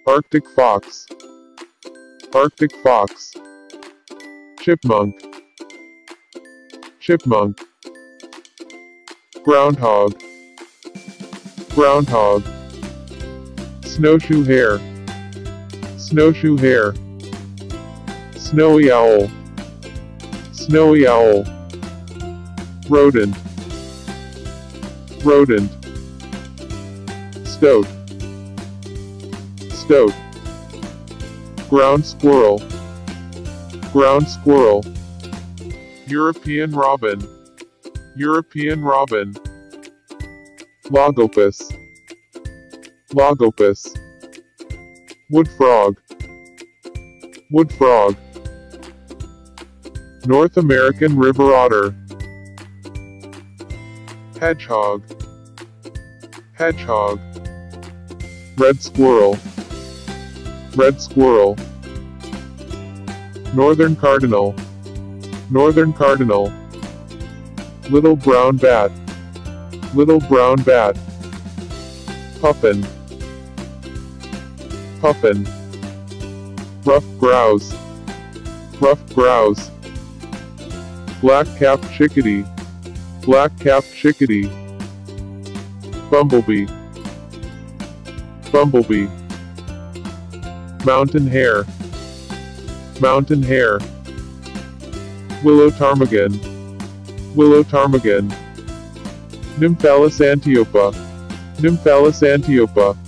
Arctic fox, Arctic fox. Chipmunk, chipmunk. Groundhog, groundhog. Snowshoe hare, snowshoe hare. Snowy owl, snowy owl. Rodent, rodent. Stoat, stoat. Ground squirrel, ground squirrel. European robin, European robin. Logopus, logopus. Wood frog, wood frog. North American river otter. Hedgehog, hedgehog. Red squirrel, red squirrel. Northern cardinal, northern cardinal. Little brown bat, little brown bat. Puffin, puffin. Ruffed grouse, ruffed grouse. Black-capped chickadee, black-capped chickadee. Bumblebee, bumblebee. Mountain hare, mountain hare. Willow ptarmigan, willow ptarmigan. Nymphalis antiopa, nymphalis antiopa.